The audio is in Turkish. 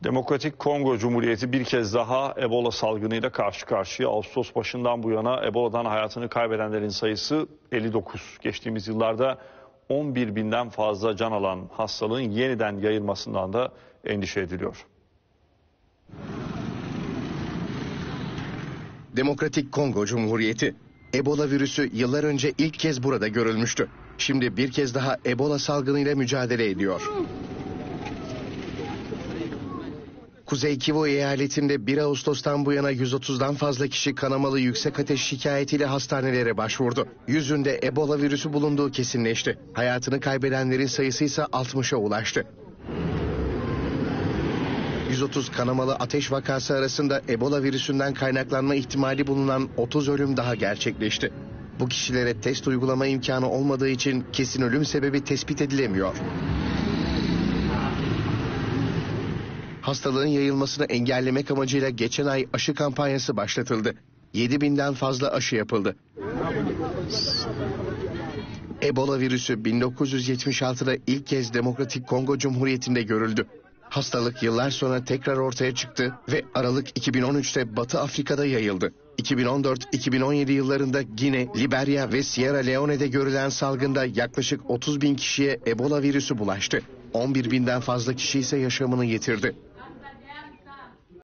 Demokratik Kongo Cumhuriyeti bir kez daha Ebola salgınıyla karşı karşıya. Ağustos başından bu yana Ebola'dan hayatını kaybedenlerin sayısı 59. Geçtiğimiz yıllarda 11 binden fazla can alan hastalığın yeniden yayılmasından da endişe ediliyor. Demokratik Kongo Cumhuriyeti. Ebola virüsü yıllar önce ilk kez burada görülmüştü. Şimdi bir kez daha Ebola salgınıyla mücadele ediyor. Kuzey Kivu eyaletinde 1 Ağustos'tan bu yana 130'dan fazla kişi kanamalı yüksek ateş şikayetiyle hastanelere başvurdu. Yüzünde Ebola virüsü bulunduğu kesinleşti. Hayatını kaybedenlerin sayısı ise 60'a ulaştı. 130 kanamalı ateş vakası arasında Ebola virüsünden kaynaklanma ihtimali bulunan 30 ölüm daha gerçekleşti. Bu kişilere test uygulama imkanı olmadığı için kesin ölüm sebebi tespit edilemiyor. Hastalığın yayılmasını engellemek amacıyla geçen ay aşı kampanyası başlatıldı. 7.000'den fazla aşı yapıldı. Ebola virüsü 1976'da ilk kez Demokratik Kongo Cumhuriyeti'nde görüldü. Hastalık yıllar sonra tekrar ortaya çıktı ve Aralık 2013'te Batı Afrika'da yayıldı. 2014-2017 yıllarında Gine, Liberya ve Sierra Leone'de görülen salgında yaklaşık 30.000 kişiye Ebola virüsü bulaştı. 11.000'den fazla kişi ise yaşamını yitirdi.